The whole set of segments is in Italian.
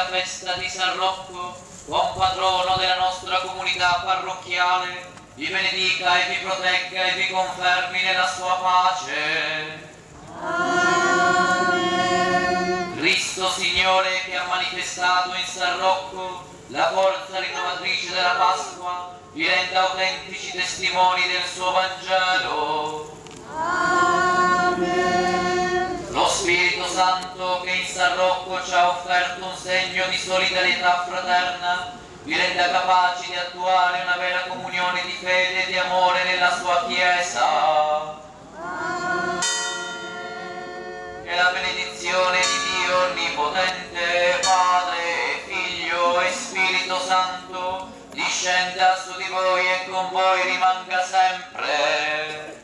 la festa di San Rocco, buon patrono della nostra comunità parrocchiale, vi benedica e vi protegga e vi confermi nella sua pace. Amen. Cristo Signore, che ha manifestato in San Rocco la forza rinnovatrice della Pasqua, vi renda autentici testimoni del suo Vangelo. Amen. Lo Spirito Santo, che in San Rocco ci ha offerto un segno di solidarietà fraterna, vi renda capaci di attuare una vera comunione di fede e di amore nella sua Chiesa. Amen. Che la benedizione di Dio Onnipotente, Padre, Figlio e Spirito Santo, discenda su di voi e con voi rimanga sempre.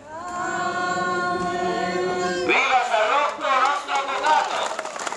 Amen. Viva San Rocco, nostro avvocato!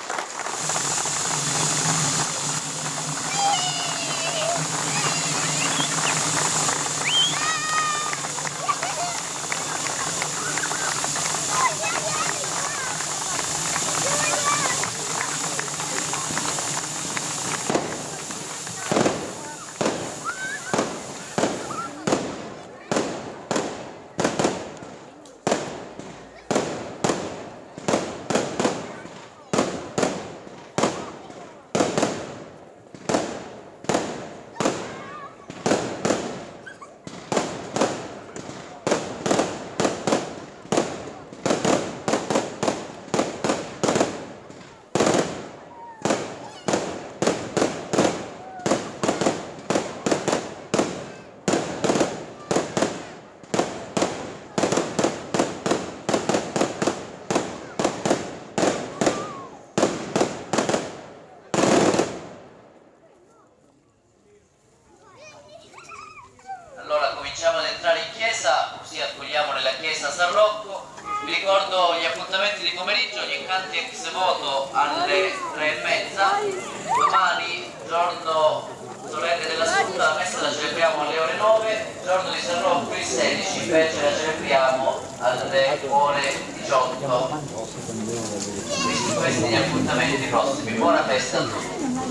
Cominciamo ad entrare in chiesa, così accogliamo nella chiesa San Rocco. Vi ricordo gli appuntamenti di pomeriggio, gli incanti ex voto alle 3:30. Domani, giorno solenne dell'Assunta, la messa la celebriamo alle ore 9. Giorno di San Rocco, il 16, invece la celebriamo alle ore 18. Questi gli appuntamenti prossimi. Buona festa a tutti.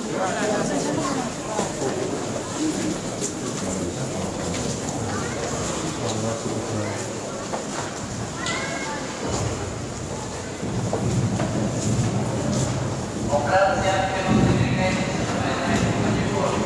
Grazie anche a tutti i dirigenti, ogni giorno.